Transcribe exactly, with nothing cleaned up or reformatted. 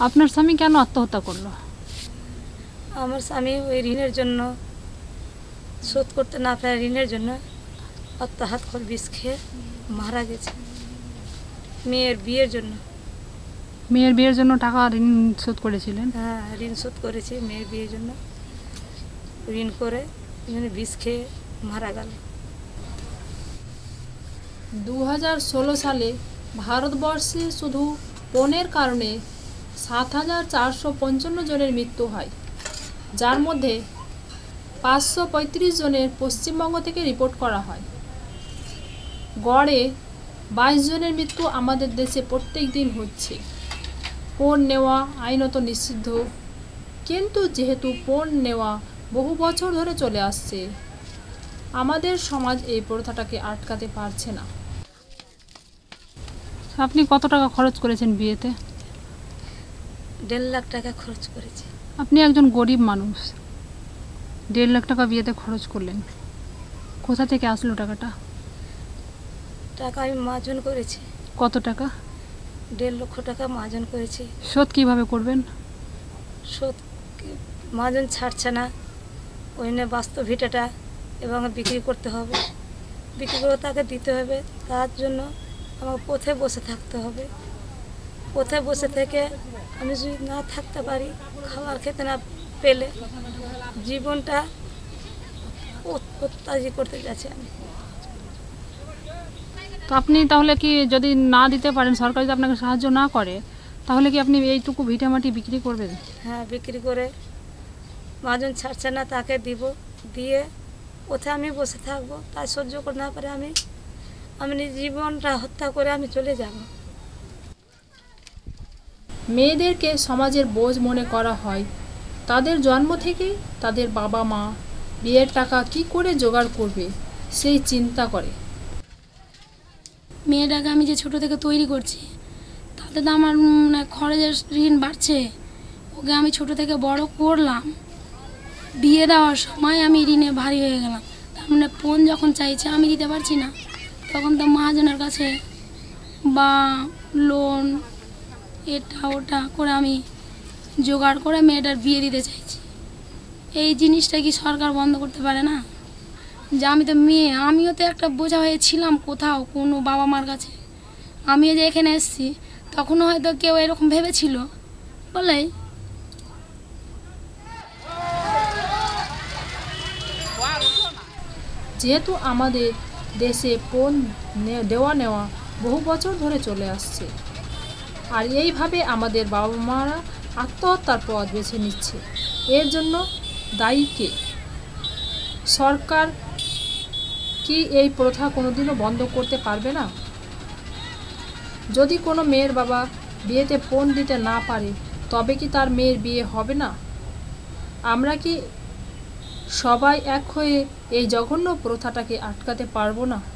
আপনার স্বামী কেন আত্মহত্যা করলো? আমার স্বামী ওই ঋণের জন্য, শোধ করতে না পারে ঋণের জন্য আত্মঘাত করে বিষ খেয়ে মারা গেছে। মেয়ের বিয়ের জন্য। মেয়ের বিয়ের জন্য টাকা ঋণ শোধ করেছিলেন? হ্যাঁ, ঋণ শোধ করেছি মেয়ের বিয়ের জন্য। ঋণ করে বিষ খেয়ে মারা গেল। দু হাজার ষোলো সালে ভারতবর্ষে শুধু পণের কারণে সাত হাজার চারশো পঞ্চান্ন জনের মৃত্যু হয়, যার মধ্যে পাঁচশো পঁয়ত্রিশ জনের পশ্চিমবঙ্গ থেকে রিপোর্ট করা হয়। গড়ে বাইশ জনের মৃত্যু আমাদের দেশে প্রত্যেক দিন হচ্ছে। পণ নেওয়া আইনত নিষিদ্ধ, কিন্তু যেহেতু পণ নেওয়া বহু বছর ধরে চলে আসছে, আমাদের সমাজ এই প্রথাটাকে আটকাতে পারছে না। আপনি কত টাকা খরচ করেছেন বিয়েতে? দেড় লাখ টাকা খরচ করেছি। আপনি একজন গরিব মানুষ, দেড় লাখ টাকা বিয়েতে খরচ করলেন, কোথা থেকে আসলো টাকাটা? টাকা আমি মার্জন করেছি। কত টাকা? দেড় লক্ষ টাকা মার্জন করেছি। শোধ কিভাবে করবেন? শোধ মার্জন ছাড়ছে না, ওই নিয়ে বাস্তব ভিটাটা এবং বিক্রি করতে হবে, বিক্রি করে তাকে দিতে হবে। তার জন্য আমার পথে বসে থাকতে হবে। পথে বসে থেকে আমি যদি না থাকতে পারি, খাবার খেতে না পেলে জীবনটা অত্যাচার করতে যাচ্ছি আমি। তো আপনি তাহলে কি, যদি না দিতে পারেন, সরকার যদি আপনাকে সাহায্য না করে, তাহলে কি আপনি এইটুকু ভিটামাটি বিক্রি করবেন? হ্যাঁ, বিক্রি করে মাজন ছাড়ছে না, তাকে দিব, দিয়ে পথে আমি বসে থাকবো। তাই সহ্য করে না পারে আমি আমি নিজ জীবনটা হত্যা করে আমি চলে যাব। মেয়েদেরকে সমাজের বোঝ মনে করা হয়। তাদের জন্ম থেকেই তাদের বাবা মা বিয়ের টাকা কি করে জোগাড় করবে সেই চিন্তা করে। মেয়েটাকে আমি যে ছোট থেকে তৈরি করছি, তাতে তো আমার মানে খরচের ঋণ বাড়ছে। ওকে আমি ছোট থেকে বড় করলাম, বিয়ে দেওয়ার সময় আমি ঋণে ভারী হয়ে গেলাম। তার মানে পণ যখন চাইছে আমি দিতে পারছি না, তখন তো মহাজনের কাছে বা লোন এটা ওটা করে আমি জোগাড় করে মেয়েটার বিয়ে দিতে চাইছি। এই জিনিসটা কি সরকার বন্ধ করতে পারে না? যে আমি তো মেয়ে, আমিও তো একটা বোঝা হয়েছিলাম কোথাও কোনো বাবা মার কাছে। আমিও যে এখানে এসেছি, তখনও হয়তো কেউ এরকম ভেবেছিল বলেই। যেহেতু আমাদের দেশে পণ দেওয়া নেওয়া বহু বছর ধরে চলে আসছে, আর এইভাবে আমাদের বাবা মারা আত্মহত্যার পথ বেছে নিচ্ছে, এর জন্য দায়ী কে? সরকার কি এই প্রথা কোনোদিনও বন্ধ করতে পারবে না? যদি কোনো মেয়ের বাবা বিয়েতে পণ দিতে না পারে, তবে কি তার মেয়ের বিয়ে হবে না? আমরা কি সবাই এক হয়ে এই জঘন্য প্রথাটাকে আটকাতে পারবো না?